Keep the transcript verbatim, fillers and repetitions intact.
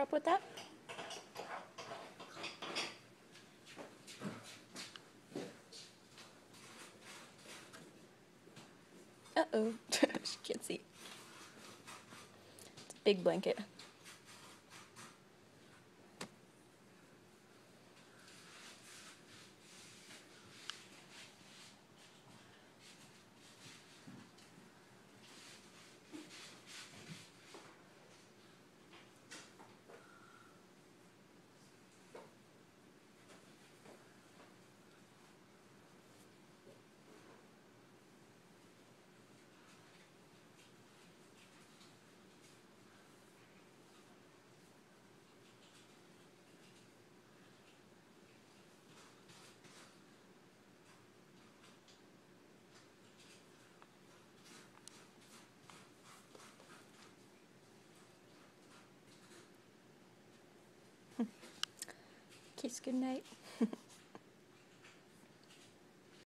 up with that? Uh-oh. She can't see. It's a big blanket. Kiss goodnight.